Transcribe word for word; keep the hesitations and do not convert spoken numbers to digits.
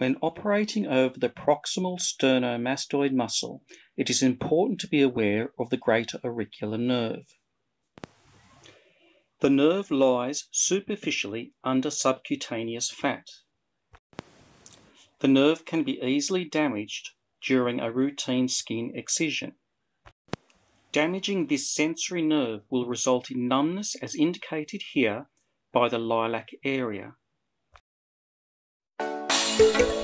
When operating over the proximal sternomastoid muscle, it is important to be aware of the greater auricular nerve. The nerve lies superficially under subcutaneous fat. The nerve can be easily damaged during a routine skin excision. Damaging this sensory nerve will result in numbness as indicated here by the lilac area.